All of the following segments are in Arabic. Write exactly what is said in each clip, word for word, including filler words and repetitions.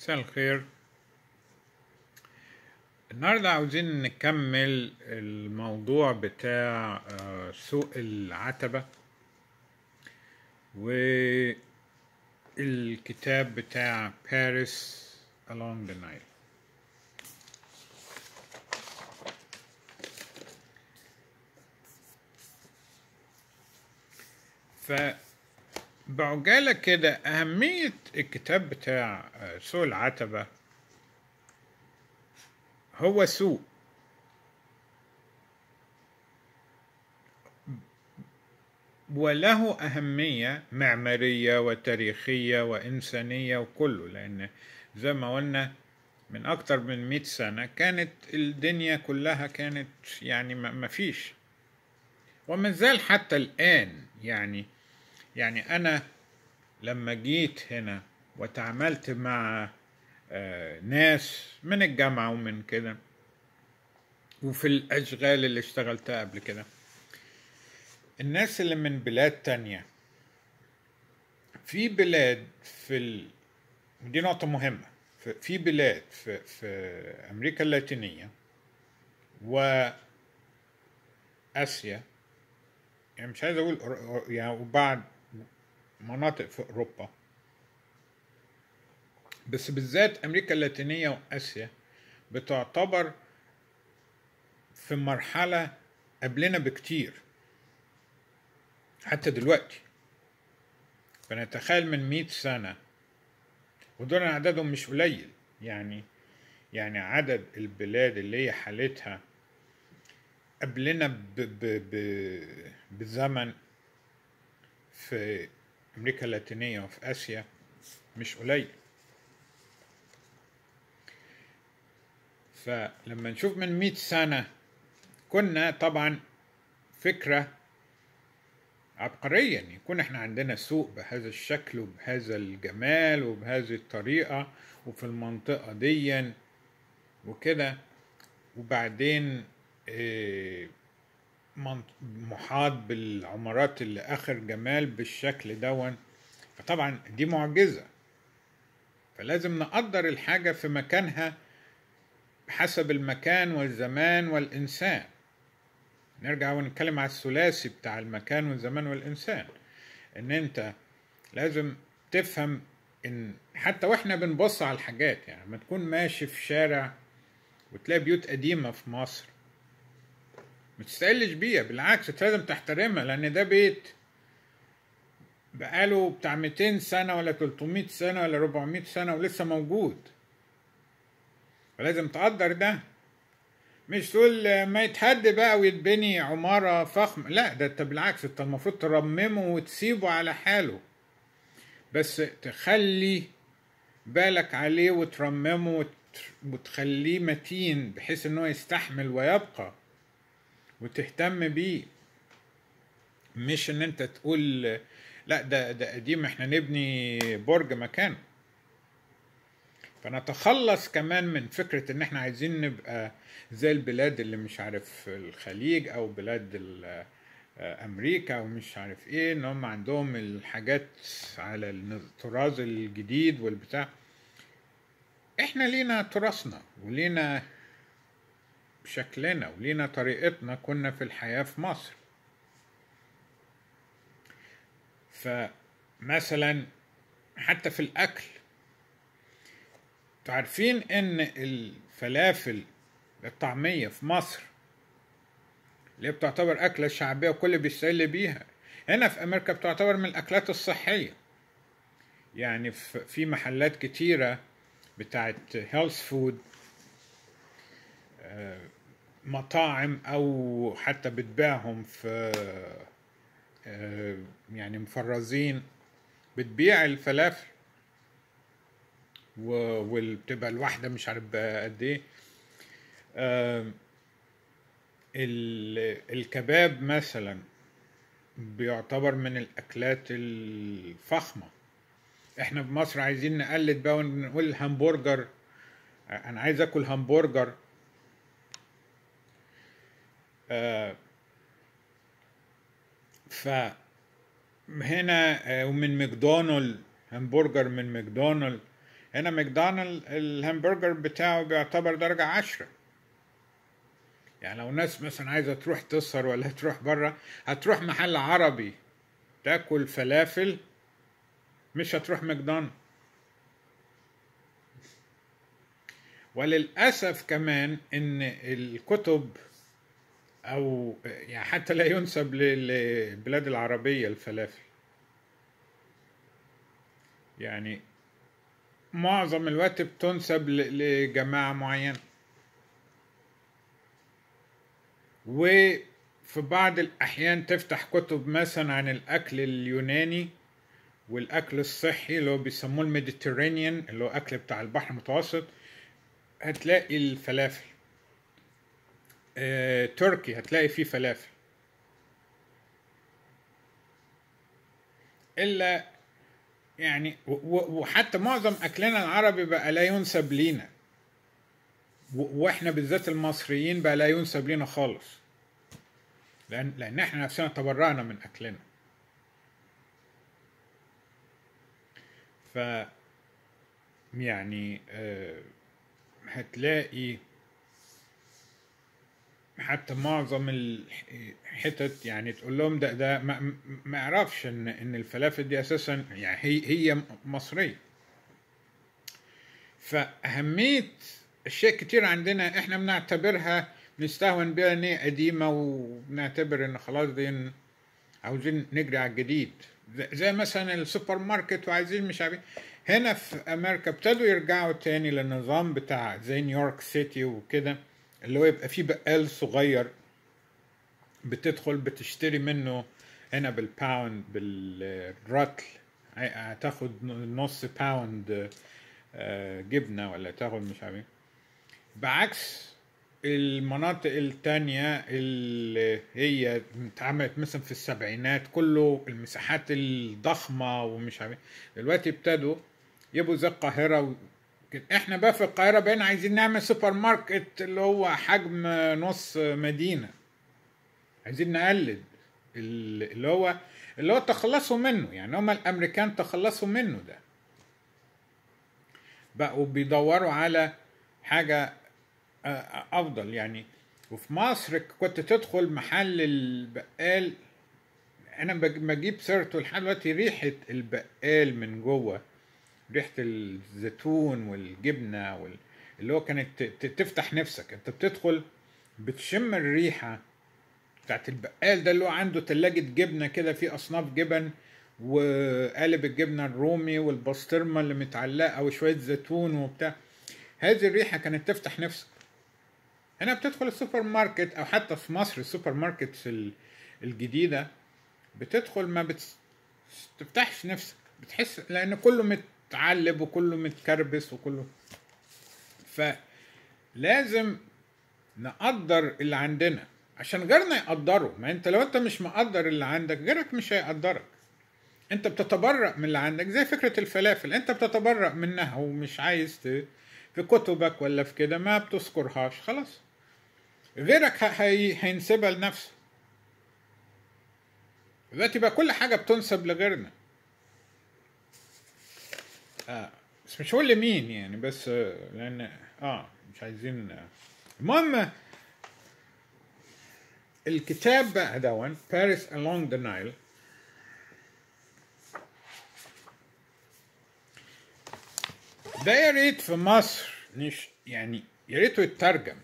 مساء الخير. النهاردة عاوزين نكمل الموضوع بتاع آه، سوق العتبة والكتاب بتاع باريس along the Nile. فبعجالة كده أهمية الكتاب بتاع آه، سوق العتبة. هو سوق وله أهمية معمارية وتاريخية وإنسانية وكله، لأن زي ما قلنا من أكتر من مئة سنة كانت الدنيا كلها كانت يعني ما فيش، وما زال حتى الآن. يعني يعني أنا لما جيت هنا وتعاملت مع آه ناس من الجامعة ومن كده وفي الأشغال اللي اشتغلتها قبل كده، الناس اللي من بلاد تانية في بلاد في ال... دي نقطة مهمة. في بلاد في, في أمريكا اللاتينية وآسيا، يعني مش عايز أقول يعني وبعد مناطق في أوروبا، بس بالذات أمريكا اللاتينية وآسيا بتعتبر في مرحلة قبلنا بكتير حتى دلوقتي. فنتخيل من مئة سنة، ودول عددهم مش قليل. يعني يعني عدد البلاد اللي هي حالتها قبلنا ب ب ب بزمن في أمريكا اللاتينية وفي آسيا مش قليل. فلما نشوف من مئة سنة كنا طبعا فكرة عبقرية ان يكون احنا عندنا سوق بهذا الشكل وبهذا الجمال وبهذه الطريقة وفي المنطقة دي وكده، وبعدين محاط بالعمارات اللي اخر جمال بالشكل دون. فطبعا دي معجزة، فلازم نقدر الحاجة في مكانها بحسب المكان والزمان والإنسان. نرجع ونتكلم على الثلاثي بتاع المكان والزمان والإنسان، إن أنت لازم تفهم إن حتى وإحنا بنبص على الحاجات، يعني ما تكون ماشي في شارع وتلاقي بيوت قديمة في مصر ما تستقلش بيها، بالعكس لازم تحترمها، لأن ده بيت بقاله بتاع مئتين سنة ولا ثلاثمئة سنة ولا أربعمئة سنة ولسه موجود، فلازم تقدر ده. مش تقول ما يتهد بقى ويتبني عمارة فخمة، لا، ده انت بالعكس انت المفروض ترممه وتسيبه على حاله، بس تخلي بالك عليه وترممه وتخليه متين بحيث انه يستحمل ويبقى وتهتم بيه. مش ان انت تقول لا ده ده قديم احنا نبني برج مكانه. فنتخلص كمان من فكرة ان احنا عايزين نبقى زي البلاد اللي مش عارف الخليج او بلاد امريكا او مش عارف ايه، ان هم عندهم الحاجات على الطراز الجديد والبتاع. احنا لينا تراثنا ولينا شكلنا ولينا طريقتنا كنا في الحياة في مصر. فمثلا حتى في الاكل، تعرفين ان الفلافل الطعمية في مصر اللي بتعتبر أكلة شعبية وكل بيستقل بيها، هنا في أمريكا بتعتبر من الأكلات الصحية. يعني في محلات كتيرة بتاعت هيلث فود، مطاعم أو حتى بتبيعهم في يعني مفرزين، بتبيع الفلافل وبتبقى الواحدة مش عارف قد ايه. الكباب مثلا بيعتبر من الأكلات الفخمة. احنا بمصر عايزين نقلد بقى ونقول الهمبرجر، انا عايز اكل همبرجر. آه فهنا آه ومن ماكدونالد، همبرجر من ماكدونالد. هنا ماكدونالد الهمبرجر بتاعه بيعتبر درجة عشرة. يعني لو ناس مثلا عايزة تروح تسهر ولا تروح بره، هتروح محل عربي تاكل فلافل، مش هتروح ماكدونالد. وللأسف كمان إن الكتب أو يعني حتى لا ينسب للبلاد العربية الفلافل، يعني معظم الوقت بتنسب لجماعة معينة. وفي بعض الأحيان تفتح كتب مثلا عن الأكل اليوناني والأكل الصحي اللي هو بيسموه الميديترينيان، اللي هو أكل بتاع البحر المتوسط، هتلاقي الفلافل. آه، تركي هتلاقي فيه فلافل. إلا يعني وحتى معظم أكلنا العربي بقى لا ينسب لينا، واحنا بالذات المصريين بقى لا ينسب لينا خالص، لأن لأن احنا نفسنا تبرعنا من أكلنا. ف يعني آه هتلاقي حتى معظم الحتت يعني تقول لهم ده ده ما, ما يعرفش ان ان الفلافل دي اساسا يعني هي هي مصريه. فاهميه اشياء كتير عندنا احنا بنعتبرها بنستهون بيها ان هي قديمه، وبنعتبر ان خلاص دي عاوزين نجري على الجديد، زي مثلا السوبر ماركت وعايزين مش عارفين. هنا في امريكا ابتدوا يرجعوا تاني للنظام بتاع زي نيويورك سيتي وكده، اللي هو يبقى فيه بقال صغير بتدخل بتشتري منه هنا بالباوند بالرطل، هتاخد نص باوند جبنة ولا تاخد مش عارف. بعكس المناطق التانية اللي هي اتعملت مثلا في السبعينات كله المساحات الضخمة ومش عارف، دلوقتي ابتدوا يبقوا زي القاهرة و... احنا بقى في القاهرة بقينا عايزين نعمل سوبر ماركت اللي هو حجم نص مدينة، عايزين نقلد اللي هو اللي هو تخلصوا منه. يعني هما الامريكان تخلصوا منه ده، بقوا بيدوروا على حاجة افضل. يعني وفي مصر كنت تدخل محل البقال، انا بجيب سيرته لحد دلوقتي، ريحة البقال من جوه، ريحة الزيتون والجبنة وال... اللي هو كانت تفتح نفسك. انت بتدخل بتشم الريحة بتاعت البقال ده اللي هو عنده تلاجة جبنة كده في أصناف جبن، وقالب الجبنة الرومي والبسطرمة اللي متعلقة وشوية زيتون وبتاع. هذه الريحة كانت تفتح نفسك. هنا بتدخل السوبر ماركت أو حتى في مصر السوبر ماركت الجديدة بتدخل ما بتفتحش نفسك، بتحس لأن كله متعلب وكله متكربس وكله. فلازم نقدر اللي عندنا عشان غيرنا يقدره. ما انت لو انت مش مقدر اللي عندك غيرك مش هيقدرك. انت بتتبرأ من اللي عندك، زي فكرة الفلافل انت بتتبرأ منها ومش عايز ت... في كتبك ولا في كده ما بتذكرهاش، خلاص غيرك هي... هينسبها لنفسه. دلوقتي بقى كل حاجة بتنسب لغيرنا. آه. بس مش هقول لمين يعني، بس لان اه مش عايزين آه. المهم الكتاب بقى دون Paris Along the Nile ده يا ريت في مصر نش يعني يا ريته يترجم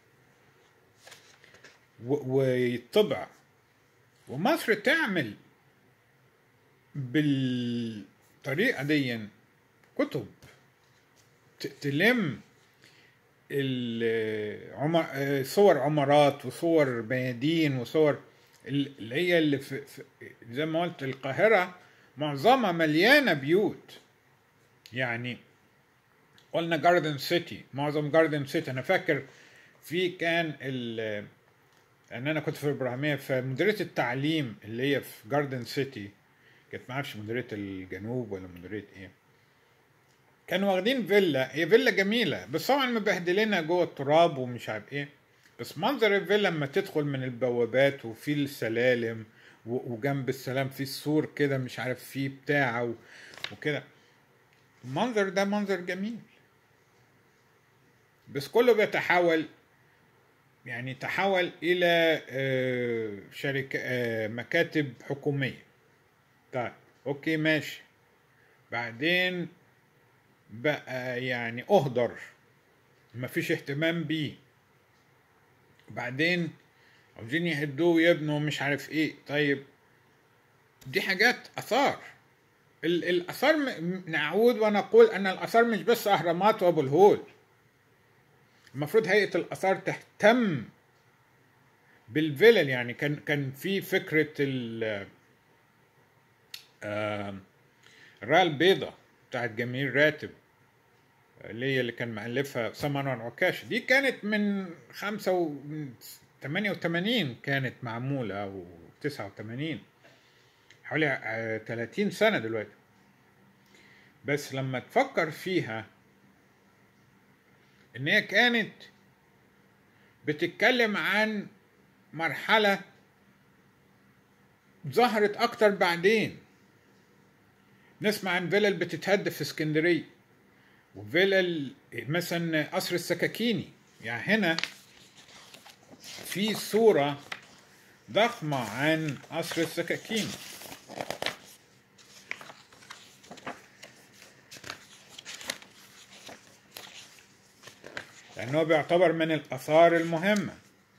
ويطبع، ومصر تعمل بالطريقة دي كتب تلم صور عمارات وصور ميادين وصور اللي هي اللي في زي ما قلت القاهرة معظمها مليانة بيوت. يعني قلنا جاردن سيتي، معظم جاردن سيتي انا فاكر في كان ال ان انا كنت في الابراهيميه، فمديريه التعليم اللي هي في جاردن سيتي كانت ما اعرفش مديريه الجنوب ولا مديريه ايه، كانوا واخدين فيلا، هي فيلا جميله بس طبعا مبهدلينها جوه التراب ومش عارف ايه، بس منظر الفيلا لما تدخل من البوابات وفي السلالم وجنب السلام في السور كده مش عارف فيه بتاع وكده، المنظر ده منظر جميل، بس كله بيتحول، يعني تحول إلى شركة مكاتب حكومية. طيب أوكي ماشي، بعدين بقى يعني أهدر، مفيش اهتمام بيه، بعدين عاوزين يهدوه ويبنوا مش عارف ايه. طيب دي حاجات اثار. الاثار نعود ونقول ان الاثار مش بس اهرامات وابو الهول. المفروض هيئة الاثار تهتم بالفلل. يعني كان كان في فكرة ال الراية البيضاء بتاعت جميل راتب، اللي هي اللي كان مؤلفها سمر عكاش، دي كانت من خمسة و ثمانية وثمانين كانت معمولة، أو تسعة وثمانين، حوالي ثلاثين سنة دلوقتي. بس لما تفكر فيها إن هي كانت بتتكلم عن مرحلة ظهرت أكتر بعدين. نسمع عن فيلل بتتهد في اسكندرية، وفيلل مثلا قصر السكاكيني. يعني هنا في صورة ضخمة عن قصر السكاكيني، لأنه بيعتبر من الآثار المهمة.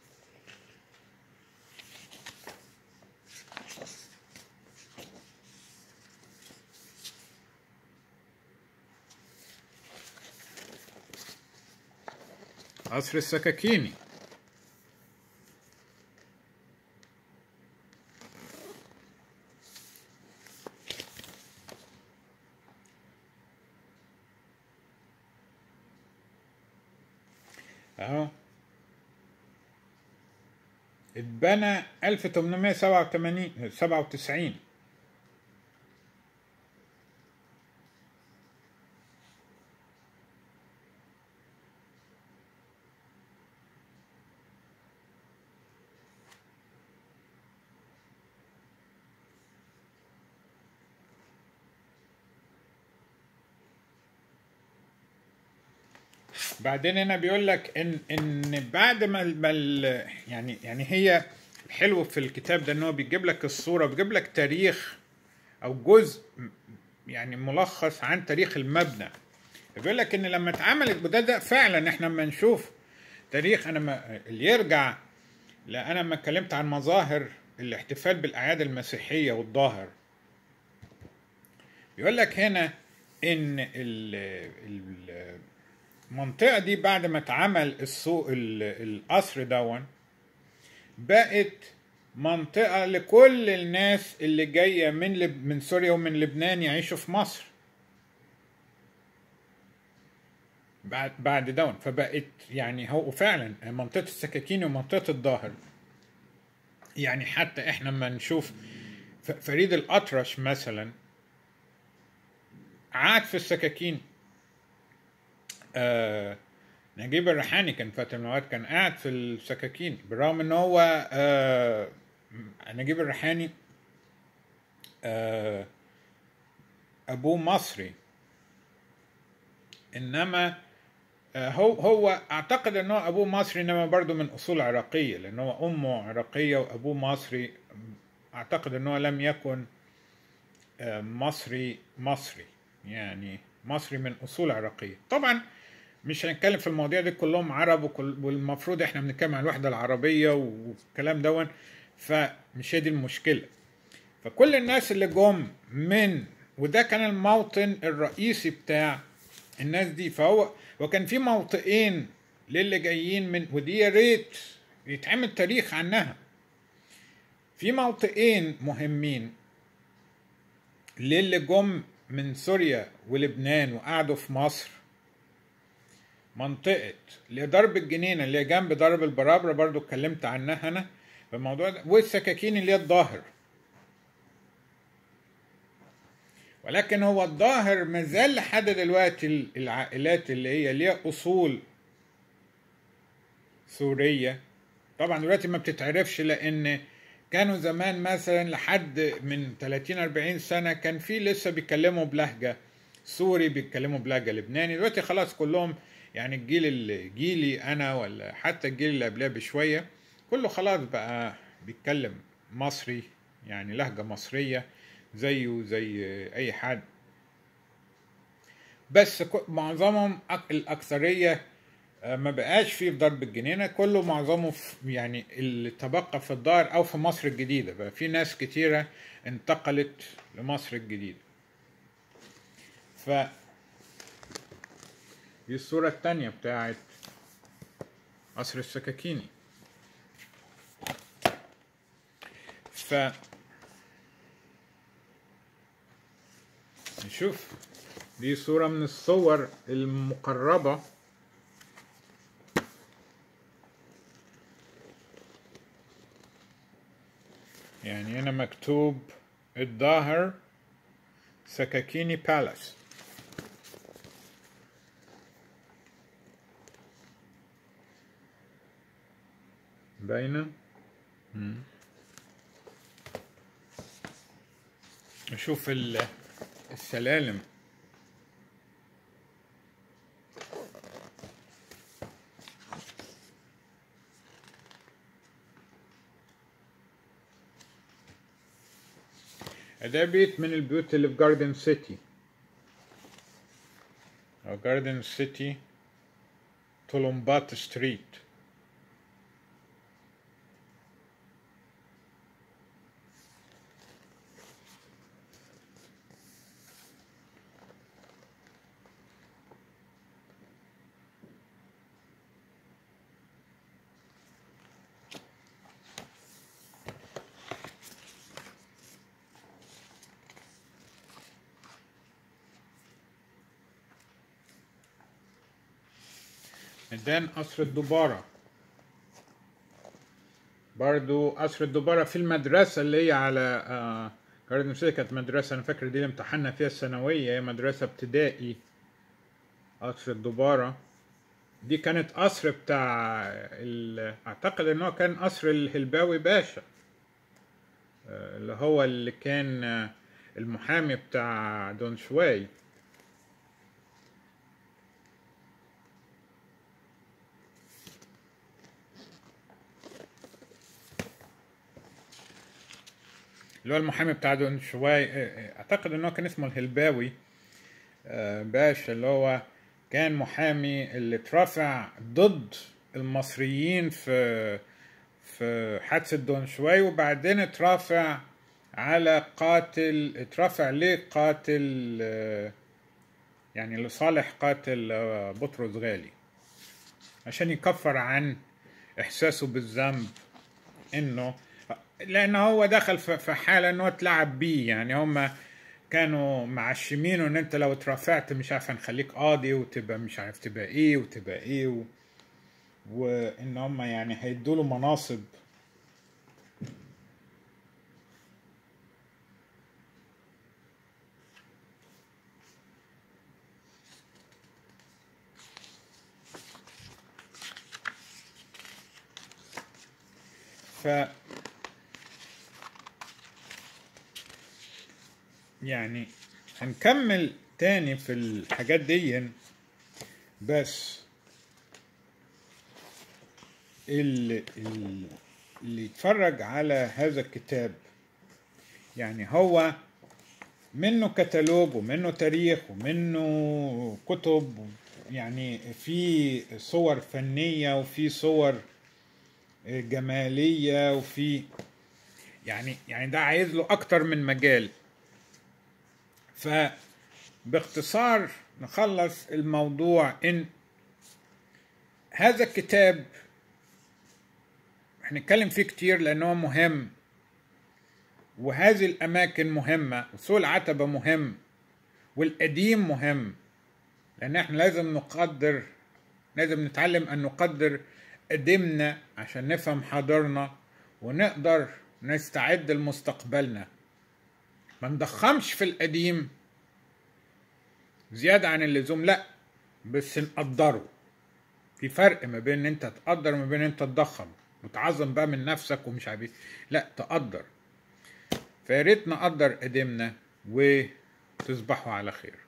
قصر السكاكيني اهو اتبنى ألف وثمانمائة وسبعة وتسعين. بعدين هنا بيقول لك ان ان بعد ما يعني يعني هي الحلو في الكتاب ده ان هو بيجيب لك الصوره، بيجيب لك تاريخ او جزء يعني ملخص عن تاريخ المبنى. بيقول لك ان لما اتعملت، وده ده فعلا احنا لما نشوف تاريخ، انا ما اللي يرجع، لا انا لما اتكلمت عن مظاهر الاحتفال بالاعياد المسيحيه والظاهر، بيقول لك هنا ان ال ال المنطقة دي بعد ما اتعمل السوق القصر دون، بقت منطقة لكل الناس اللي جاية من لب من سوريا ومن لبنان يعيشوا في مصر بعد بعد دون. فبقت يعني هو فعلا منطقة السكاكين ومنطقة الظاهر. يعني حتى احنا لما نشوف فريد الأطرش مثلا قعد في السكاكين، آه نجيب الريحاني كان فات المواد كان قاعد في السكاكين، بالرغم ان هو آه نجيب الريحاني آه ابوه مصري، انما آه هو هو اعتقد ان هو ابوه مصري انما برضه من اصول عراقيه، لان هو امه عراقيه وابوه مصري. اعتقد ان هو لم يكن آه مصري مصري يعني مصري من اصول عراقيه. طبعا مش هنتكلم في المواضيع دي، كلهم عرب، والمفروض احنا بنتكلم عن الوحده العربيه والكلام دون، فمش هي دي المشكله. فكل الناس اللي جم من، وده كان الموطن الرئيسي بتاع الناس دي، فهو وكان في موطئين للي جايين من، ودي يا ريت يتعمل تاريخ عنها. في موطئين مهمين للي جم من سوريا ولبنان وقعدوا في مصر. منطقة لضرب الجنينة اللي جنب ضرب البرابرة، برضو اتكلمت عنها أنا في الموضوع ده، والسكاكين اللي هي الظاهر. ولكن هو الظاهر مازال لحد دلوقتي العائلات اللي هي ليها أصول سورية. طبعا دلوقتي ما بتتعرفش، لأن كانوا زمان مثلا لحد من ثلاثين أربعين سنة كان في لسه بيتكلموا بلهجة سوري، بيتكلموا بلهجة لبناني. دلوقتي خلاص كلهم يعني الجيل اللي جيلي أنا ولا حتى الجيل اللي قبلها بشوية كله خلاص بقى بيتكلم مصري، يعني لهجة مصرية زيه زي أي حد. بس معظمهم الأكثرية ما بقاش فيه في ضرب الجنينة، كله معظمه في يعني اللي تبقى في الدار أو في مصر الجديدة. بقى في ناس كتيرة انتقلت لمصر الجديدة. ف دي الصورة التانية بتاعت قصر السكاكيني. ف نشوف دي صورة من الصور المقربة. يعني هنا مكتوب الظاهر سكاكيني بالاس. باينة. نشوف السلالم. ده بيت من البيوت اللي في جاردن سيتي أو جاردن سيتي تولومبات ستريت. ميدان قصر الدبارة، برضو قصر الدبارة في المدرسة اللي هي على جاردن سيتي. كانت مدرسة أنا فاكر دي اللي امتحنا فيها الثانوية، هي مدرسة ابتدائي. قصر الدبارة دي كانت قصر بتاع أعتقد إنه كان قصر الهلباوي باشا، اللي هو اللي كان المحامي بتاع دون شواي. اللي هو المحامي بتاع دون شواي اعتقد انه كان اسمه الهلباوي باشا، اللي هو كان محامي اللي اترفع ضد المصريين في في حادثة دون شواي، وبعدين اترافع على قاتل، اترافع لقاتل يعني لصالح قاتل بطرس غالي عشان يكفر عن احساسه بالذنب، انه لأنه هو دخل في حالة إنه اتلعب بيه. يعني هما كانوا معشمينه إن أنت لو اترفعت مش عارف هنخليك قاضي وتبقى مش عارف تبقى إيه وتبقى إيه و... وإن هما يعني هيدوله مناصب. ف يعني هنكمل تاني في الحاجات دي، بس اللي, اللي يتفرج على هذا الكتاب يعني هو منه كتالوج ومنه تاريخ ومنه كتب، يعني في صور فنية وفي صور جمالية وفي يعني يعني ده عايز له أكتر من مجال. فباختصار نخلص الموضوع إن هذا الكتاب هنتكلم فيه كتير لأنه مهم، وهذه الأماكن مهمة، وسوق العتبة مهم، والقديم مهم، لأن احنا لازم نقدر، لازم نتعلم أن نقدر قديمنا عشان نفهم حاضرنا ونقدر نستعد لمستقبلنا. ما نضخمش في القديم زيادة عن اللزوم، لا، بس نقدره. في فرق ما بين ان انت تقدر وما بين ان انت تضخم وتعظم بقى من نفسك ومش عارف، لا، تقدر. فياريت نقدر قديمنا وتصبحوا على خير.